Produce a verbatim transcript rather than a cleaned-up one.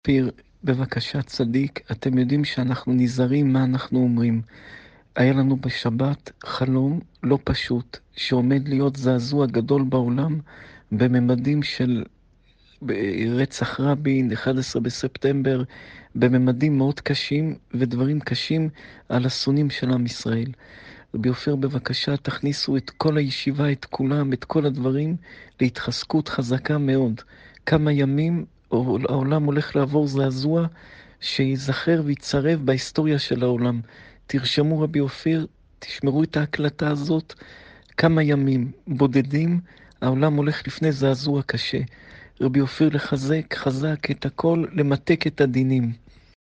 אופיר, בבקשה צדיק, אתם יודעים שאנחנו נזהרים מה אנחנו אומרים. היה לנו בשבת חלום לא פשוט, שעומד להיות זעזוע גדול בעולם בממדים של רצח רבין, אחד עשר בספטמבר, בממדים מאוד קשים ודברים קשים על השונאים של עם ישראל. רבי אופיר, בבקשה תכניסו את כל הישיבה, את כולם, את כל הדברים, להתחזקות חזקה מאוד. כמה ימים העולם הולך לעבור זעזוע שיזכר ויצרב בהיסטוריה של העולם. תרשמו רבי אופיר, תשמרו את ההקלטה הזאת. כמה ימים בודדים העולם הולך לפני זעזוע קשה. רבי אופיר, לחזק חזק את הכל, למתק את הדינים.